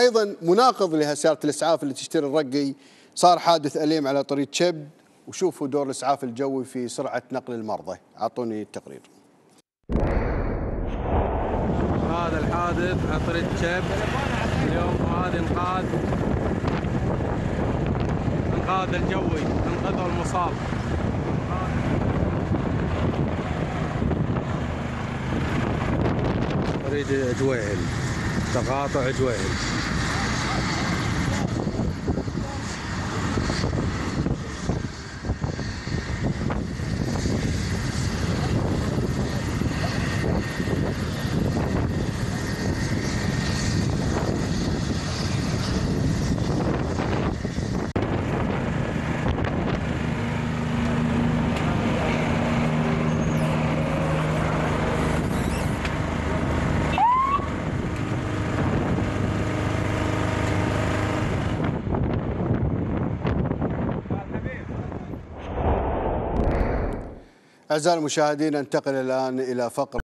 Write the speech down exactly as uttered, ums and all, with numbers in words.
أيضا مناقض لسيارة الإسعاف اللي تشتري الرقي، صار حادث أليم على طريق شب، وشوفوا دور الإسعاف الجوي في سرعة نقل المرضى. أعطوني التقرير. هذا الحادث على طريق شب اليوم، هذا انقاذ انقاذ الجوي، انقذوا المصاب. طريق جويهل، تقاطع جويهل. أعزائي المشاهدين، ننتقل الآن إلى فقرة